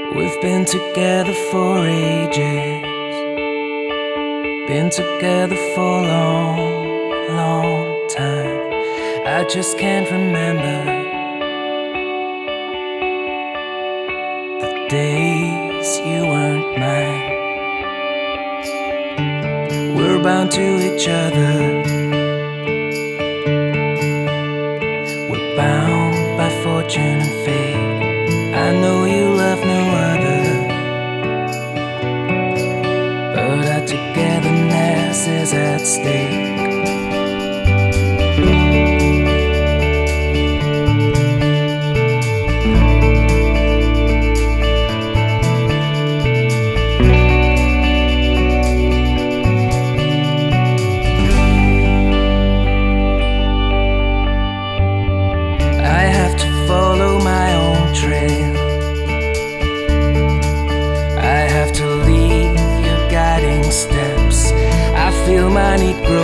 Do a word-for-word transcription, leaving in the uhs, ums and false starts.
We've been together for ages, been together for a long, long time. I just can't remember the days you weren't mine. We're bound to each other, we're bound by fortune and fate. I know you love no other, but our togetherness is at stake. I have to follow my own trail, I have to leave your guiding steps. I feel my need grow